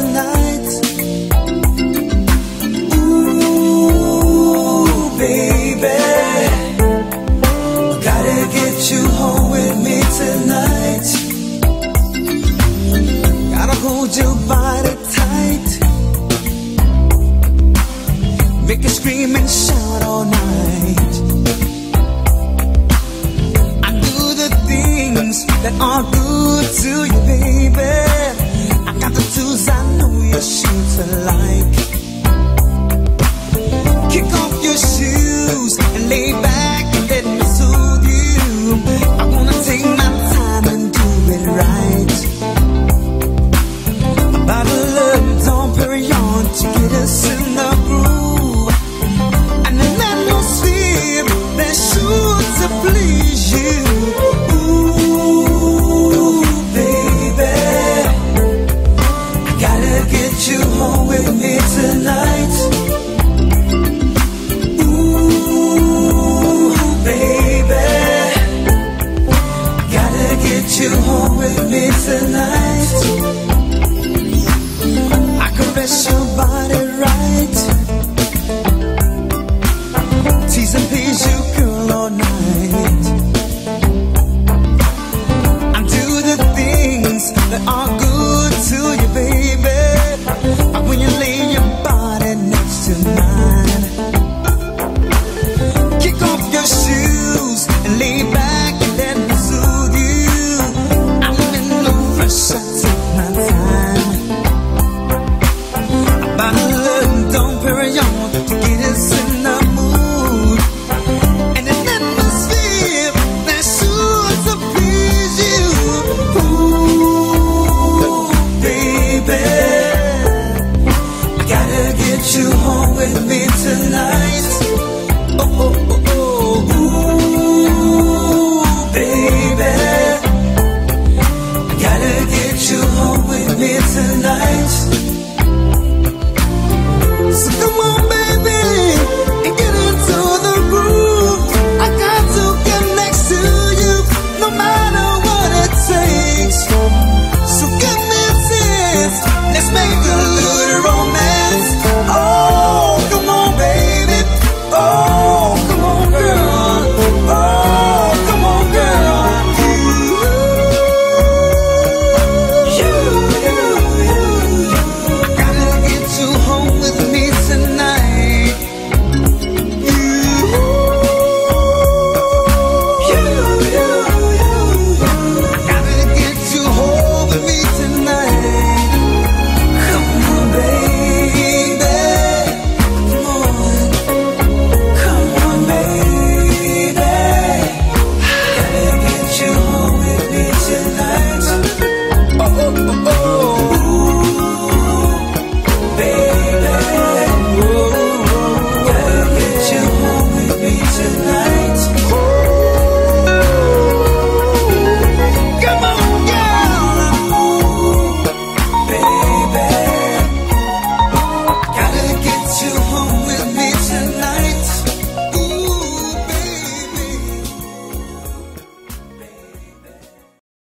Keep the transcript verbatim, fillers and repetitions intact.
tonight. Ooh, baby, gotta get you home with me tonight. Gotta hold your body tight, make you scream and shout all night. I do the things that are good to you, baby. I got the tools I know you're sure to like. Kick off your shoes and lay back and let me soothe you. I wanna take my time and do it right. A bottle of Dom Perignon to get us in the groove, and an atmosphere that's sure to please you. Ooh, baby, I gotta get you home with me tonight. Ooh, baby, gotta get you home with me tonight. I caress your body